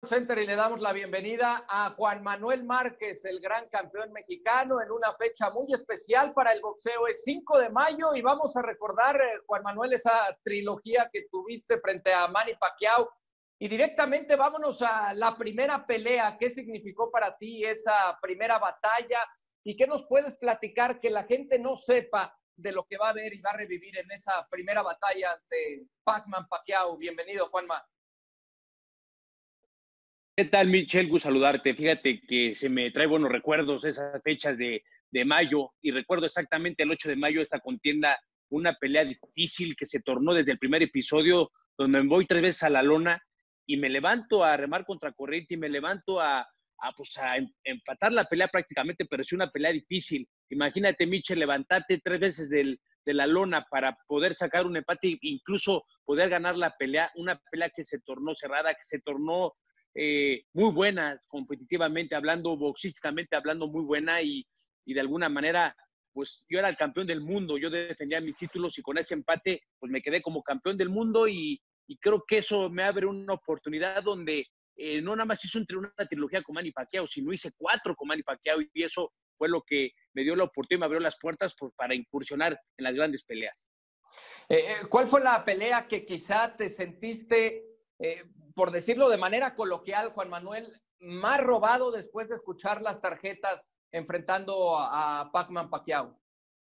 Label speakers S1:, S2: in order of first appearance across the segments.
S1: Center y le damos la bienvenida a Juan Manuel Márquez, el gran campeón mexicano, en una fecha muy especial para el boxeo. Es 5 de mayo y vamos a recordar, Juan Manuel, esa trilogía que tuviste frente a Manny Pacquiao. Y directamente vámonos a la primera pelea. ¿Qué significó para ti esa primera batalla? ¿Y qué nos puedes platicar que la gente no sepa de lo que va a ver y va a revivir en esa primera batalla ante Pacman Pacquiao? Bienvenido, Juanma.
S2: ¿Qué tal, Michel? Gusto saludarte. Fíjate que se me trae buenos recuerdos esas fechas de mayo, y recuerdo exactamente el 8 de mayo esta contienda, una pelea difícil que se tornó desde el primer episodio, donde me voy 3 veces a la lona y me levanto a remar contra corriente y me levanto a empatar la pelea prácticamente, pero es una pelea difícil. Imagínate, Michel, levantarte 3 veces de la lona para poder sacar un empate e incluso poder ganar la pelea, una pelea que se tornó cerrada, que se tornó muy buena, competitivamente hablando, boxísticamente hablando, muy buena, y de alguna manera, pues yo era el campeón del mundo, yo defendía mis títulos y con ese empate, pues me quedé como campeón del mundo y creo que eso me abre una oportunidad donde no nada más hice una trilogía con Manny Pacquiao, sino hice 4 con Manny Pacquiao, y eso fue lo que me dio la oportunidad, me abrió las puertas para incursionar en las grandes peleas.
S1: ¿Cuál fue la pelea que quizá te sentiste, por decirlo de manera coloquial, Juan Manuel, más robado después de escuchar las tarjetas enfrentando a Pacman Pacquiao?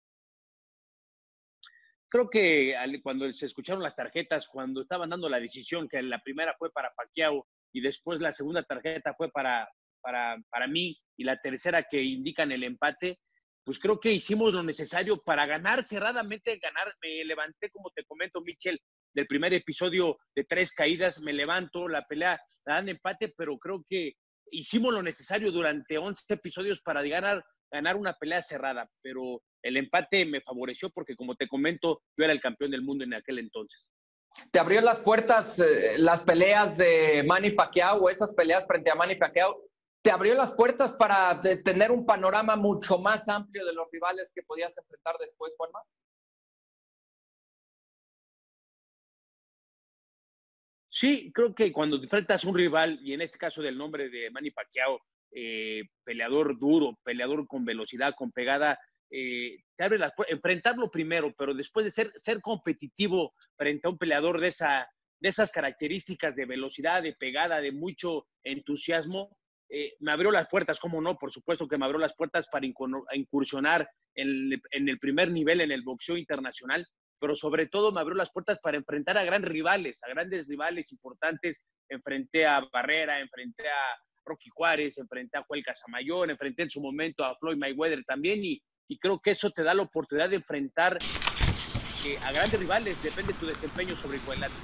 S2: Creo que cuando se escucharon las tarjetas, cuando estaban dando la decisión, que la primera fue para Pacquiao y después la segunda tarjeta fue para mí, y la tercera que indican el empate, pues creo que hicimos lo necesario para ganar cerradamente, ganar. Me levanté, como te comento, Michel, del primer episodio de 3 caídas, me levanto, la pelea la dan empate, pero creo que hicimos lo necesario durante 11 episodios para ganar una pelea cerrada, pero el empate me favoreció porque, como te comento, yo era el campeón del mundo en aquel entonces.
S1: ¿Te abrió las puertas las peleas de Manny Pacquiao o esas peleas frente a Manny Pacquiao? ¿Te abrió las puertas para tener un panorama mucho más amplio de los rivales que podías enfrentar después, Juanma?
S2: Sí, creo que cuando enfrentas a un rival, y en este caso del nombre de Manny Pacquiao, peleador duro, peleador con velocidad, con pegada, te abre las puertas, enfrentarlo primero, pero después de ser competitivo frente a un peleador de esas características de velocidad, de pegada, de mucho entusiasmo, me abrió las puertas, ¿cómo no? Por supuesto que me abrió las puertas para incursionar en el primer nivel en el boxeo internacional, pero sobre todo me abrió las puertas para enfrentar a grandes rivales importantes. Enfrenté a Barrera, enfrenté a Rocky Juárez, enfrenté a Joel Casamayor, enfrenté en su momento a Floyd Mayweather también, y creo que eso te da la oportunidad de enfrentar a grandes rivales, depende de tu desempeño sobre el cuadrilátero.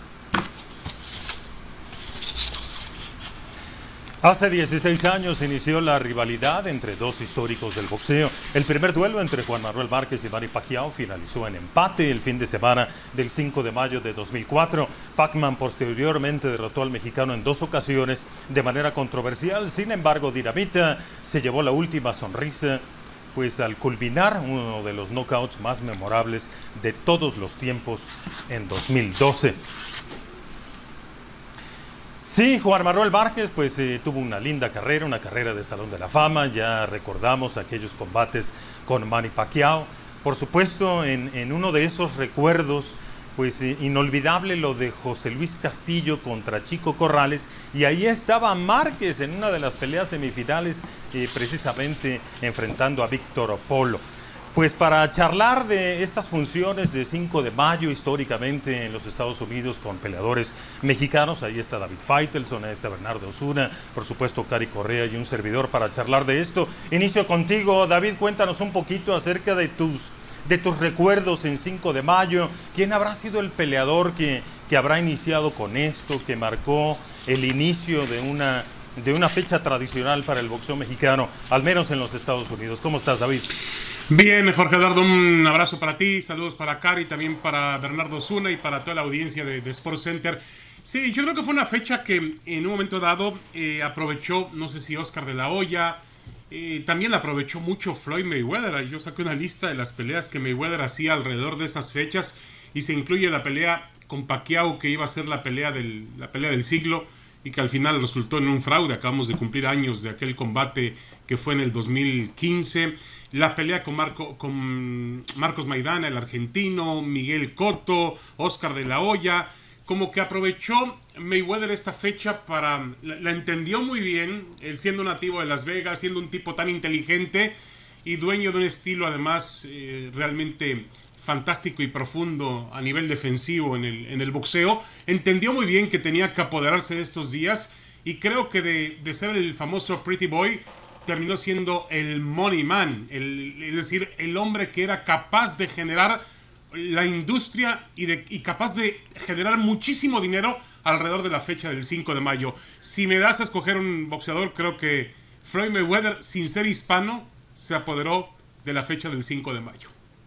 S3: Hace 16 años inició la rivalidad entre dos históricos del boxeo. El primer duelo entre Juan Manuel Márquez y Manny Pacquiao finalizó en empate el fin de semana del 5 de mayo de 2004. Pacman posteriormente derrotó al mexicano en 2 ocasiones de manera controversial. Sin embargo, Dinamita se llevó la última sonrisa, pues al culminar uno de los knockouts más memorables de todos los tiempos en 2012. Sí, Juan Manuel Márquez pues tuvo una linda carrera, una carrera de Salón de la Fama. Ya recordamos aquellos combates con Manny Pacquiao. Por supuesto, en uno de esos recuerdos, pues inolvidable lo de José Luis Castillo contra Chico Corrales, y ahí estaba Márquez en una de las peleas semifinales, precisamente enfrentando a Víctor Polo. Pues para charlar de estas funciones de 5 de mayo históricamente en los Estados Unidos con peleadores mexicanos, ahí está David Faitelson, ahí está Bernardo Osuna, por supuesto Cari Correa y un servidor para charlar de esto. Inicio contigo, David, cuéntanos un poquito acerca de tus recuerdos en 5 de mayo. ¿Quién habrá sido el peleador que habrá iniciado con esto, que marcó el inicio de una fecha tradicional para el boxeo mexicano, al menos en los Estados Unidos? ¿Cómo estás, David?
S4: Bien, Jorge Eduardo, un abrazo para ti, saludos para Cari, también para Bernardo Osuna y para toda la audiencia de Sports Center. Sí, yo creo que fue una fecha que en un momento dado aprovechó, no sé si Oscar de la Hoya, también la aprovechó mucho Floyd Mayweather. Yo saqué una lista de las peleas que Mayweather hacía alrededor de esas fechas y se incluye la pelea con Pacquiao, que iba a ser la pelea del siglo. y que al final resultó en un fraude. Acabamos de cumplir años de aquel combate que fue en el 2015. La pelea con Marcos Maidana, el argentino, Miguel Cotto, Oscar de la Hoya. Como que aprovechó Mayweather esta fecha la entendió muy bien, él siendo nativo de Las Vegas, siendo un tipo tan inteligente y dueño de un estilo además realmente fantástico y profundo a nivel defensivo en el boxeo. Entendió muy bien que tenía que apoderarse de estos días, y creo que de ser el famoso Pretty Boy terminó siendo el Money Man, es decir, el hombre que era capaz de generar la industria y capaz de generar muchísimo dinero alrededor de la fecha del 5 de mayo. Si me das a escoger un boxeador, creo que Floyd Mayweather, sin ser hispano, se apoderó de la fecha del 5 de mayo.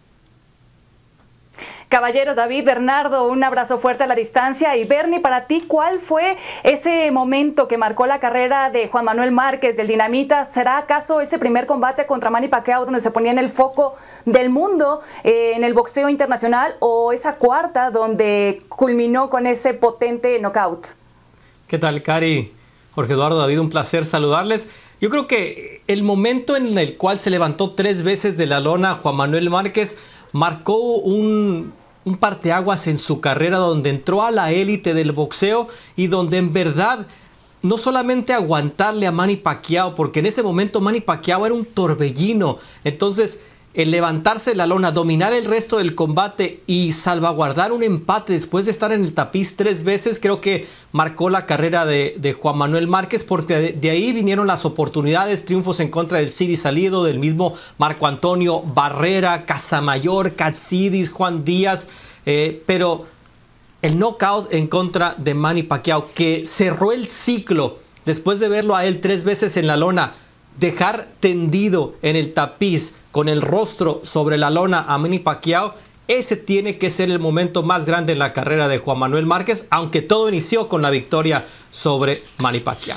S5: Caballeros, David, Bernardo, un abrazo fuerte a la distancia. Y Bernie, para ti, ¿cuál fue ese momento que marcó la carrera de Juan Manuel Márquez, del Dinamita? ¿Será acaso ese primer combate contra Manny Pacquiao donde se ponía en el foco del mundo en el boxeo internacional, o esa cuarta donde culminó con ese potente knockout?
S6: ¿Qué tal, Cari? Jorge Eduardo, David, un placer saludarles. Yo creo que el momento en el cual se levantó 3 veces de la lona Juan Manuel Márquez marcó un parteaguas en su carrera, donde entró a la élite del boxeo y donde en verdad no solamente aguantarle a Manny Pacquiao, porque en ese momento Manny Pacquiao era un torbellino. Entonces, el levantarse de la lona, dominar el resto del combate y salvaguardar un empate después de estar en el tapiz 3 veces, creo que marcó la carrera de Juan Manuel Márquez, porque de ahí vinieron las oportunidades, triunfos en contra del Ciri Salido, del mismo Marco Antonio Barrera, Casamayor, Katsidis, Juan Díaz, pero el knockout en contra de Manny Pacquiao, que cerró el ciclo después de verlo a él 3 veces en la lona, dejar tendido en el tapiz con el rostro sobre la lona a Manny Pacquiao, ese tiene que ser el momento más grande en la carrera de Juan Manuel Márquez, aunque todo inició con la victoria sobre Manny Pacquiao.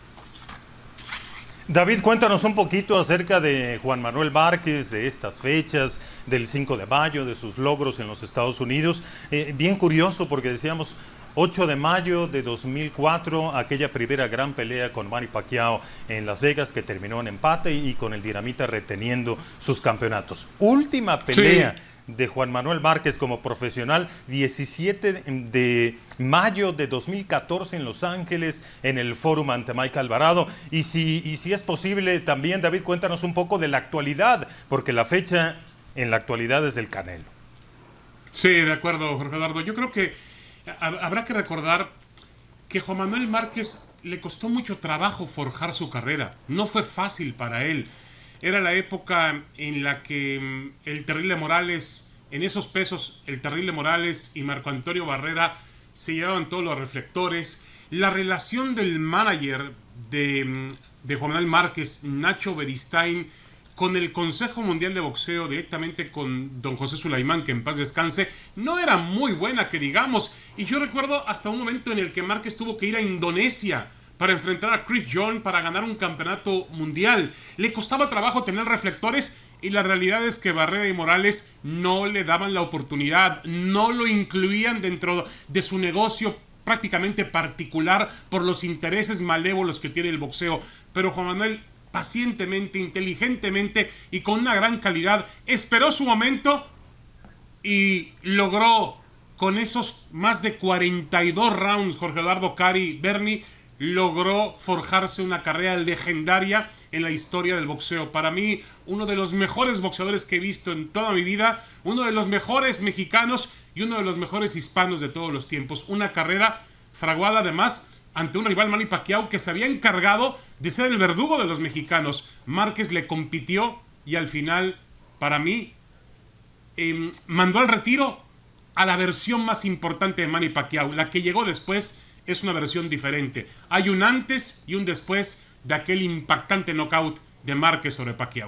S3: David, cuéntanos un poquito acerca de Juan Manuel Márquez, de estas fechas, del 5 de mayo, de sus logros en los Estados Unidos. Bien curioso, porque decíamos 8 de mayo de 2004, aquella primera gran pelea con Manny Pacquiao en Las Vegas, que terminó en empate y con el Dinamita reteniendo sus campeonatos. Última pelea de Juan Manuel Márquez como profesional, 17 de mayo de 2014 en Los Ángeles, en el Fórum ante Mike Alvarado. Y si es posible también, David, cuéntanos un poco de la actualidad, porque la fecha en la actualidad es del Canelo.
S4: Sí, de acuerdo, Jorge Eduardo. Yo creo que habrá que recordar que Juan Manuel Márquez le costó mucho trabajo forjar su carrera. No fue fácil para él. Era la época en la que el Terrible Morales, en esos pesos, el Terrible Morales y Marco Antonio Barrera se llevaban todos los reflectores. La relación del manager de Juan Manuel Márquez, Nacho Beristain, con el Consejo Mundial de Boxeo, directamente con don José Sulaimán, que en paz descanse, no era muy buena, que digamos. Y yo recuerdo hasta un momento en el que Márquez tuvo que ir a Indonesia para enfrentar a Chris John para ganar un campeonato mundial. Le costaba trabajo tener reflectores, y la realidad es que Barrera y Morales no le daban la oportunidad, no lo incluían dentro de su negocio prácticamente particular por los intereses malévolos que tiene el boxeo. Pero Juan Manuel, pacientemente, inteligentemente y con una gran calidad, esperó su momento y logró, con esos más de 42 rounds, Jorge Eduardo, Cari, Bernie, logró forjarse una carrera legendaria en la historia del boxeo. Para mí, uno de los mejores boxeadores que he visto en toda mi vida, uno de los mejores mexicanos y uno de los mejores hispanos de todos los tiempos. Una carrera fraguada además ante un rival, Manny Pacquiao, que se había encargado de ser el verdugo de los mexicanos. Márquez le compitió y al final, para mí, mandó al retiro a la versión más importante de Manny Pacquiao. La que llegó después es una versión diferente. Hay un antes y un después de aquel impactante knockout de Márquez sobre Pacquiao.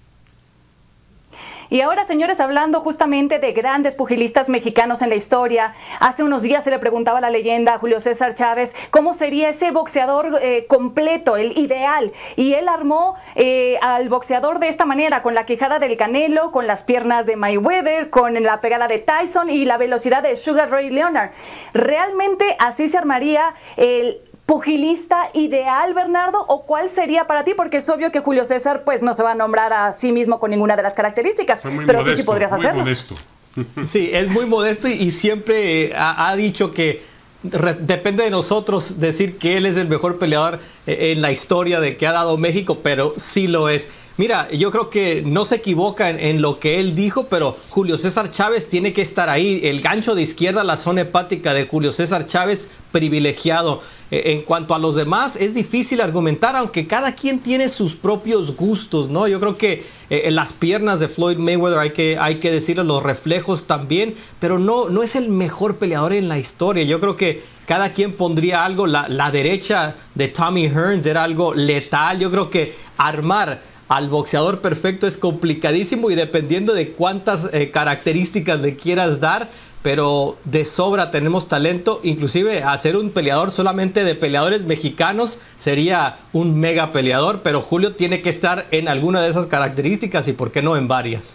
S5: Y ahora, señores, hablando justamente de grandes pugilistas mexicanos en la historia, hace unos días se le preguntaba a la leyenda Julio César Chávez cómo sería ese boxeador completo, el ideal, y él armó al boxeador de esta manera, con la quijada del Canelo, con las piernas de Mayweather, con la pegada de Tyson y la velocidad de Sugar Ray Leonard. Realmente así se armaría el pugilista ideal, Bernardo, o cuál sería para ti? Porque es obvio que Julio César pues no se va a nombrar a sí mismo con ninguna de las características, pero modesto, tú sí podrías hacerlo.
S4: Modesto.
S6: Sí, es muy modesto y siempre ha dicho que depende de nosotros decir que él es el mejor peleador en la historia de que ha dado México, pero sí lo es. Mira, yo creo que no se equivoca en lo que él dijo, pero Julio César Chávez tiene que estar ahí. El gancho de izquierda, la zona hepática de Julio César Chávez, privilegiado. En cuanto a los demás, es difícil argumentar, aunque cada quien tiene sus propios gustos, ¿no? Yo creo que las piernas de Floyd Mayweather, hay que decirlo, los reflejos también, pero no es el mejor peleador en la historia. Yo creo que cada quien pondría algo. La derecha de Tommy Hearns era algo letal. Yo creo que armar al boxeador perfecto es complicadísimo y dependiendo de cuántas características le quieras dar, pero de sobra tenemos talento. Inclusive hacer un peleador solamente de peleadores mexicanos sería un mega peleador, pero Julio tiene que estar en alguna de esas características y por qué no en varias.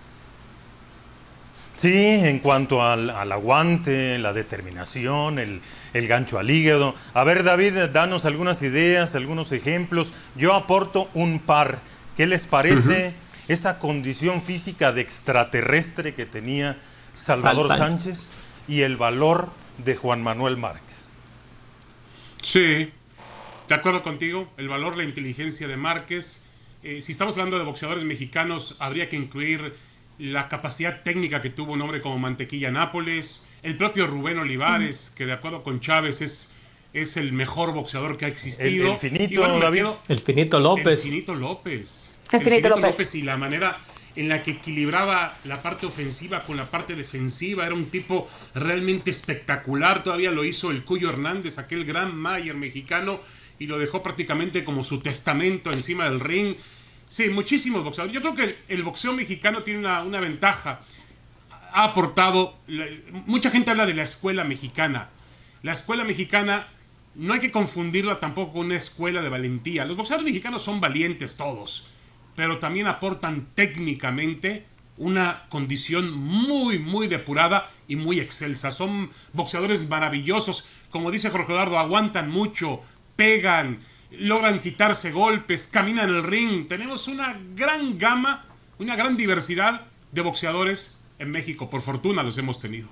S3: Sí, en cuanto al aguante, la determinación, el gancho al hígado. A ver, David, danos algunas ideas, algunos ejemplos. Yo aporto un par. ¿Qué les parece esa condición física de extraterrestre que tenía Salvador Sánchez y el valor de Juan Manuel Márquez?
S4: Sí, de acuerdo contigo. El valor, la inteligencia de Márquez. Si estamos hablando de boxeadores mexicanos, habría que incluir la capacidad técnica que tuvo un hombre como Mantequilla Nápoles, el propio Rubén Olivares, que de acuerdo con Chávez es el mejor boxeador que ha existido.
S3: El Finito, bueno,
S6: El Finito López.
S4: El Finito López y la manera en la que equilibraba la parte ofensiva con la parte defensiva. Era un tipo realmente espectacular. Todavía lo hizo el Cuyo Hernández, aquel gran Mayer mexicano, y lo dejó prácticamente como su testamento encima del ring. Sí, muchísimos boxeadores. Yo creo que el boxeo mexicano tiene una ventaja. Ha aportado... Mucha gente habla de la escuela mexicana. La escuela mexicana no hay que confundirla tampoco con una escuela de valentía. Los boxeadores mexicanos son valientes todos, pero también aportan técnicamente una condición muy, muy depurada y muy excelsa. Son boxeadores maravillosos. Como dice Jorge Eduardo, aguantan mucho, pegan, logran quitarse golpes, caminan el ring. Tenemos una gran gama, una gran diversidad de boxeadores en México. Por fortuna los hemos tenido.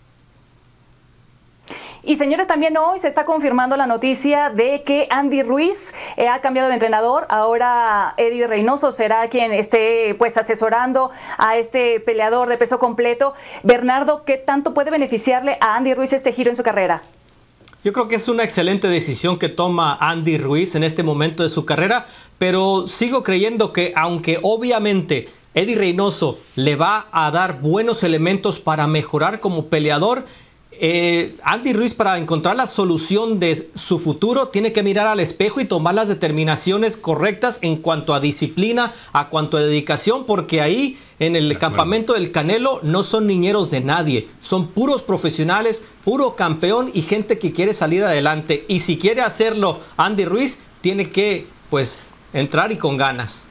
S5: Y señores, también hoy se está confirmando la noticia de que Andy Ruiz ha cambiado de entrenador. Ahora Eddie Reynoso será quien esté pues asesorando a este peleador de peso completo. Bernardo, ¿qué tanto puede beneficiarle a Andy Ruiz este giro en su carrera?
S6: Yo creo que es una excelente decisión que toma Andy Ruiz en este momento de su carrera, pero sigo creyendo que aunque obviamente Eddie Reynoso le va a dar buenos elementos para mejorar como peleador, Andy Ruiz, para encontrar la solución de su futuro, tiene que mirar al espejo y tomar las determinaciones correctas en cuanto a disciplina, a cuanto a dedicación, porque ahí en el campamento del Canelo no son niñeros de nadie, son puros profesionales, puro campeón y gente que quiere salir adelante. Y si quiere hacerlo Andy Ruiz, tiene que pues entrar y con ganas.